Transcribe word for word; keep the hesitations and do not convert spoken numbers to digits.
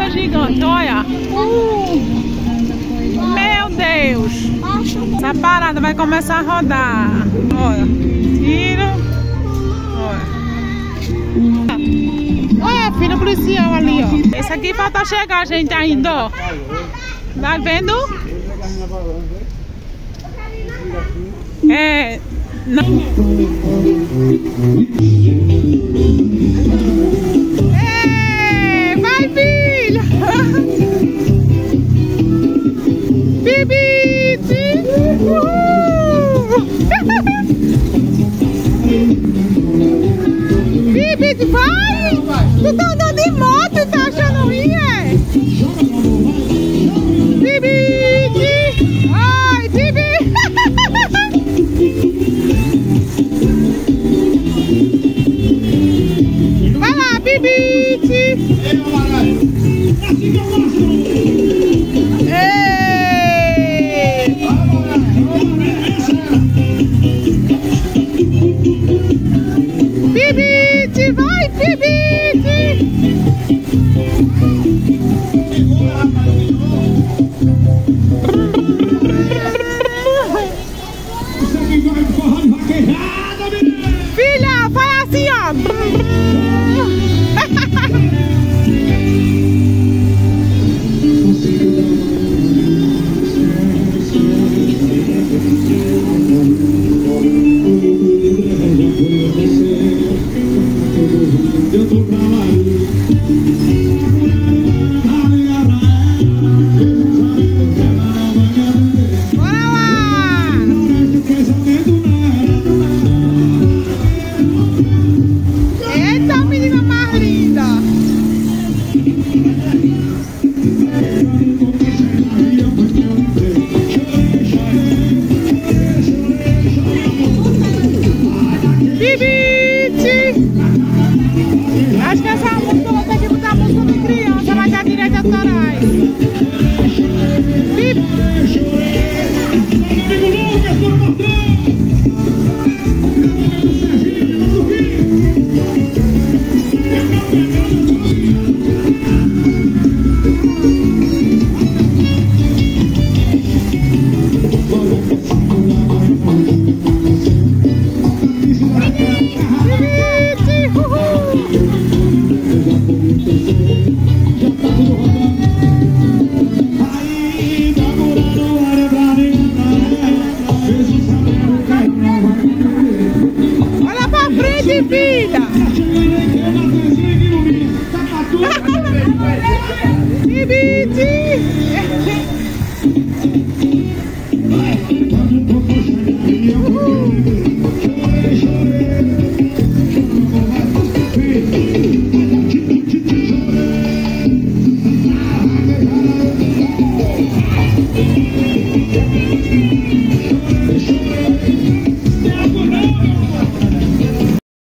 roda gigante, olha. Uh, meu Deus. Essa parada vai começar a rodar. Olha, tira. Olha. Olha, filho policial ali, ó. Esse aqui falta chegar, gente, ainda, ó. Tá vendo? É. Não. É, vai, filha. Bibite. Uhul. Bibite, vai. Tu tá andando de moto e tá achando ruim, é? Bibite. Ai, Bibite. Vai lá, Bibite! Ei! Bibite, vai, Bibite! Filha, faz assim, ó! Acho que essa música eu vou ter que botar a música de criança, vai dar direito autorais. Olha pra frente, filha! Bibite!